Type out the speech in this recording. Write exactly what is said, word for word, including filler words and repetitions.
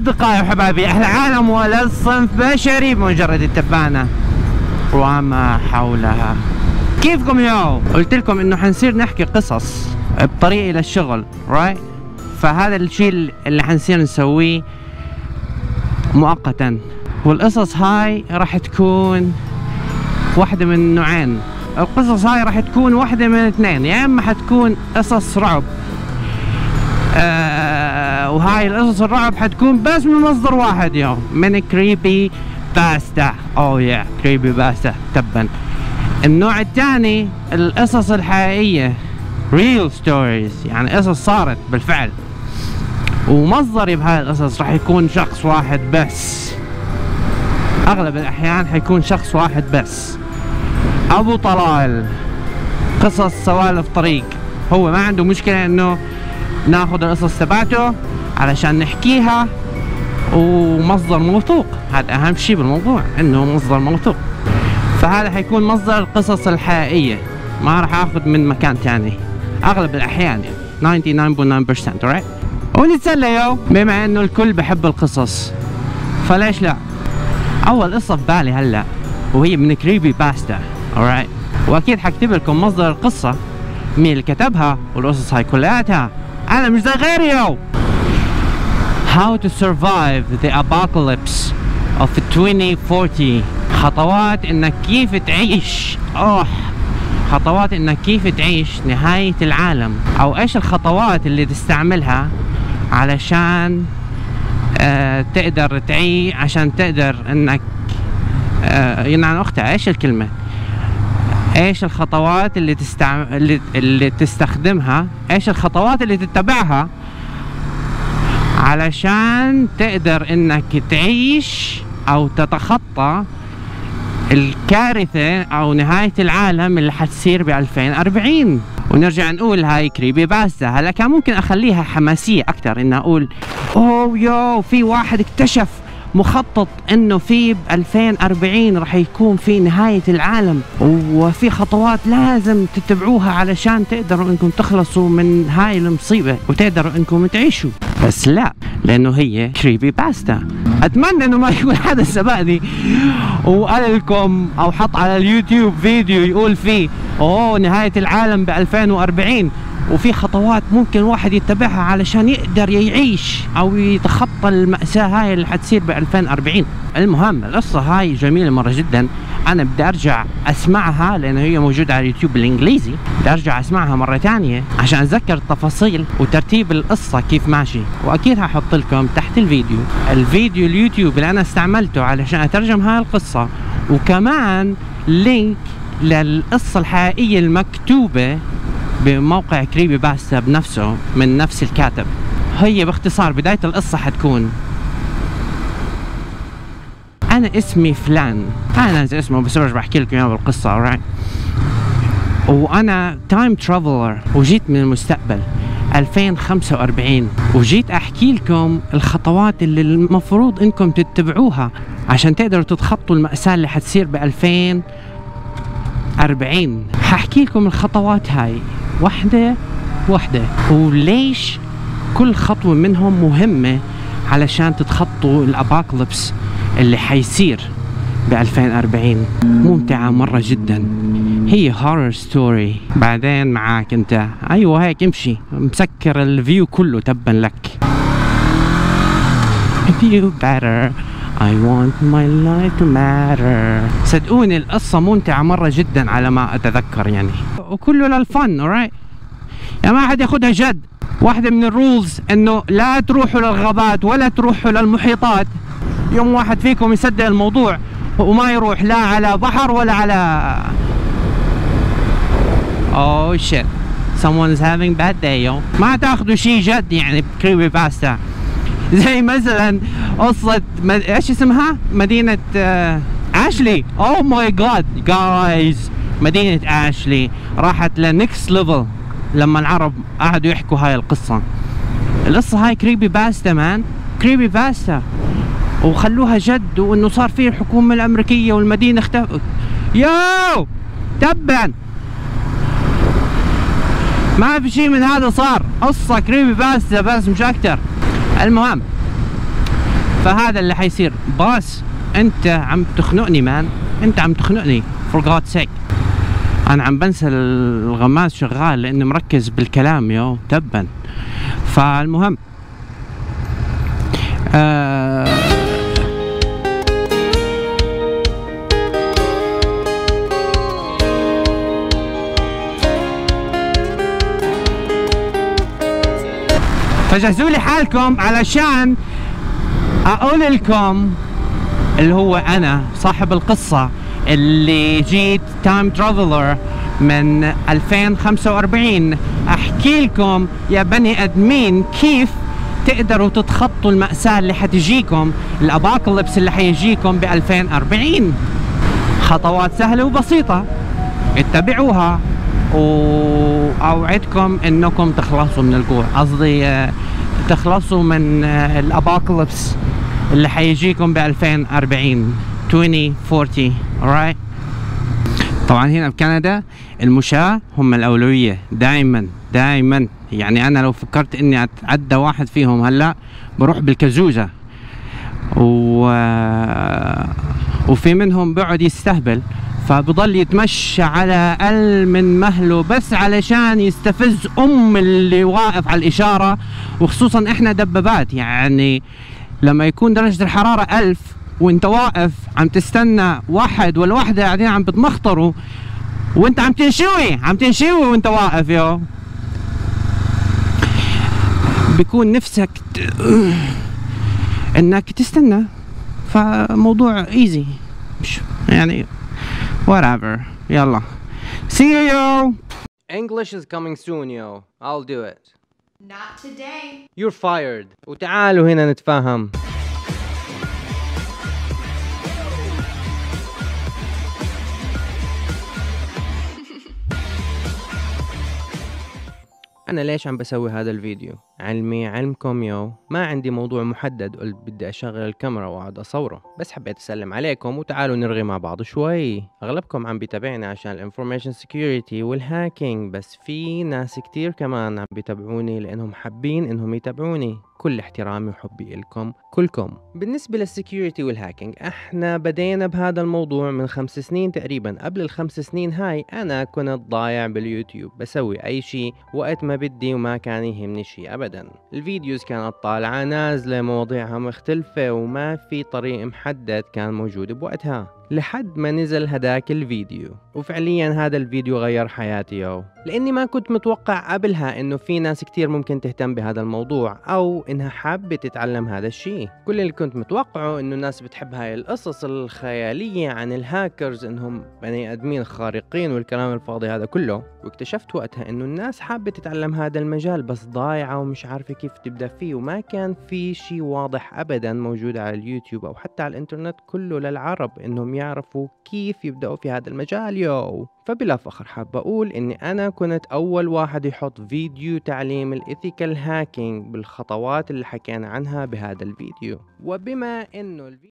أصدقائي وحبايبي أهل العالم ولا صنف بشري بمجرد التبانة وما حولها. كيفكم ياو؟ قلت لكم إنه حنصير نحكي قصص بطريقي للشغل رايت؟ فهذا الشيء اللي حنصير نسويه مؤقتا، والقصص هاي راح تكون واحدة من نوعين. القصص هاي راح تكون واحدة من اثنين، يا اما حتكون قصص رعب آه وهاي القصص الرعب حتكون بس من مصدر واحد يوم من كريبي باستا. اوه يا كريبي باستا تبا. النوع الثاني القصص الحقيقية real stories، يعني قصص صارت بالفعل، ومصدري بهاي القصص راح يكون شخص واحد بس. اغلب الاحيان حيكون شخص واحد بس، ابو طلال. قصص سوالف طريق، هو ما عنده مشكلة انه ناخذ القصص تبعته علشان نحكيها، ومصدر موثوق. هذا اهم شيء بالموضوع، انه مصدر موثوق. فهذا حيكون مصدر القصص الحقيقية، ما راح اخذ من مكان ثاني اغلب الاحيان، يعني تسعة وتسعين بالمئة right. ونتسلى يو، بما انه الكل بحب القصص فليش لا. اول قصة في بالي هلا وهي من كريبي باستا alright. واكيد حكتب لكم مصدر القصة، مين اللي كتبها، والقصص هاي كلياتها انا مش زي غيري يو. How to survive the apocalypse of twenty forty. خطوات انك كيف تعيش اوه خطوات انك كيف تعيش نهاية العالم، او ايش الخطوات اللي تستعملها علشان آه تقدر تعيش، عشان تقدر انك آه يعني اختها ايش الكلمة، ايش الخطوات اللي تستعمل اللي, اللي تستخدمها، ايش الخطوات اللي تتبعها علشان تقدر انك تعيش او تتخطى الكارثة او نهاية العالم اللي حتصير ب ألفين وأربعين. ونرجع نقول هاي كريبي باستا. هلا كان ممكن اخليها حماسية اكثر، ان اقول اوه يو في واحد اكتشف مخطط انه في ب ألفين وأربعين راح يكون في نهاية العالم، وفي خطوات لازم تتبعوها علشان تقدروا انكم تخلصوا من هاي المصيبة وتقدروا انكم تعيشوا. بس لا، لانه هي كريبي باستا. اتمنى انه ما يكون حدا سبقني وقال لكم او حط على اليوتيوب فيديو يقول فيه اوه نهاية العالم ب ألفين وأربعين وفي خطوات ممكن واحد يتبعها علشان يقدر يعيش او يتخطى المأساة هاي اللي حتصير ب ألفين وأربعين. المهم القصة هاي جميلة مرة جدا، انا بدي ارجع اسمعها لانه هي موجودة على اليوتيوب بالانجليزي. بدي ارجع اسمعها مرة ثانية عشان اتذكر التفاصيل وترتيب القصة كيف ماشي. واكيد هحط لكم تحت الفيديو الفيديو اليوتيوب اللي انا استعملته علشان اترجم هاي القصة، وكمان لينك للقصة الحقيقية المكتوبة بموقع كريبي باستا بنفسه من نفس الكاتب. هي باختصار بداية القصة حتكون أنا اسمي فلان، أنا ناسي اسمه بس برجع بحكي لكم إياه بالقصة alright. وأنا تايم ترافلر وجيت من المستقبل ألفين وخمسة وأربعين، وجيت أحكي لكم الخطوات اللي المفروض إنكم تتبعوها عشان تقدروا تتخطوا المأساة اللي حتصير ب ألفين وأربعين. ححكي لكم الخطوات هاي واحدة واحدة، وليش كل خطوة منهم مهمة علشان تتخطوا الابوكاليبس اللي حيصير ب ألفين وأربعين. ممتعة مرة جدا، هي هورر ستوري. بعدين معاك انت، ايوه هيك امشي مسكر الفيو كله تبا لك. You better I want my life to matter. صدقوني القصة ممتعة مرة جدا على ما اتذكر يعني، وكله للفن alright. يعني ما حد ياخدها جد. واحدة من الرولز انه لا تروحوا للغابات ولا تروحوا للمحيطات. يوم واحد فيكم يصدق الموضوع وما يروح لا على بحر ولا على oh shit someone is having bad day yo. ما تاخذوا شيء جد يعني بكريبي باستا. زي مثلا قصة مد... ايش اسمها؟ مدينة آه... اشلي. اوه ماي جاد جايز، مدينة اشلي راحت لنكست ليفل لما العرب قعدوا يحكوا هاي القصة. القصة هاي كريبي باستا مان، كريبي باستا، وخلوها جد، وانه صار فيه الحكومة الامريكية والمدينة اختفت. يو تبا ما في شيء من هذا صار، قصة كريبي باستا بس مش اكتر. المهم فهذا اللي حيصير. باس انت عم تخنقني مان، انت عم تخنقني for God's sake. انا عم بنسى الغماز شغال لاني مركز بالكلام يو تبا. فالمهم آه فجهزوا لي حالكم علشان اقول لكم اللي هو انا صاحب القصة اللي جيت تايم ترافلر من ألفين وخمسة وأربعين احكي لكم يا بني ادمين كيف تقدروا تتخطوا المأساة اللي حتجيكم، الاباكاليبس اللي حيجيكم ب ألفين وأربعين. خطوات سهلة وبسيطة اتبعوها واوعدكم انكم تخلصوا من الجوع، قصدي تخلصوا من الاباكاليبس اللي حيجيكم ب ألفين وأربعين ألفين وأربعين. alright. طبعا هنا بكندا المشاة هم الأولوية دائما دائما. يعني أنا لو فكرت إني أتعدى واحد فيهم هلا بروح بالكزوزة و... وفي منهم بيقعد يستهبل، فبضل يتمشى على أقل من مهله بس علشان يستفز أم اللي واقف على الإشارة. وخصوصا إحنا دبابات، يعني لما يكون درجة الحرارة ألف وانت واقف عم تستنى واحد ولا واحدة قاعدين عم بتمخطروا وانت عم تنشوي عم تنشوي وانت واقف يو، بيكون نفسك ت... انك تستنى. فموضوع ايزي يعني whatever. يلا see you yo. English is coming soon yo. I'll do it. Not today. You're fired. وتعالوا هنا نتفاهم. أنا ليش عم بسوي هذا الفيديو؟ علمي علمكم يو، ما عندي موضوع محدد قلت بدي أشغل الكاميرا وأقعد أصوره، بس حبيت أسلم عليكم وتعالوا نرغي مع بعض شوي. أغلبكم عم بيتابعني عشان الانفورميشن سيكيورتي والهاكينج، بس في ناس كتير كمان عم بيتابعوني لأنهم حابين إنهم يتابعوني. كل احترامي وحبي إلكم كلكم. بالنسبة للسكيورتي والهاكينج، احنا بدينا بهذا الموضوع من خمس سنين تقريبا. قبل الخمس سنين هاي انا كنت ضايع باليوتيوب بسوي اي شيء وقت ما بدي وما كان يهمني شيء ابدا. الفيديوز كانت طالعة نازلة مواضيعها مختلفة وما في طريق محدد كان موجود بوقتها، لحد ما نزل هداك الفيديو. وفعليا هذا الفيديو غير حياتي يو، لاني ما كنت متوقع قبلها انه في ناس كتير ممكن تهتم بهذا الموضوع او انها حابة تتعلم هذا الشيء. كل اللي كنت متوقعه انه الناس بتحب هاي القصص الخيالية عن الهاكرز انهم بني ادمين خارقين والكلام الفاضي هذا كله. واكتشفت وقتها انه الناس حابة تتعلم هذا المجال بس ضايعة ومش عارفة كيف تبدأ فيه، وما كان في شيء واضح ابدا موجود على اليوتيوب او حتى على الانترنت كله للعرب انهم يعرفوا كيف يبدأوا في هذا المجال يو. فبلا فخر حاب اقول اني انا كنت اول واحد يحط فيديو تعليم الايثيكال هاكينج بالخطوات اللي حكينا عنها بهذا الفيديو. وبما انه الفيديو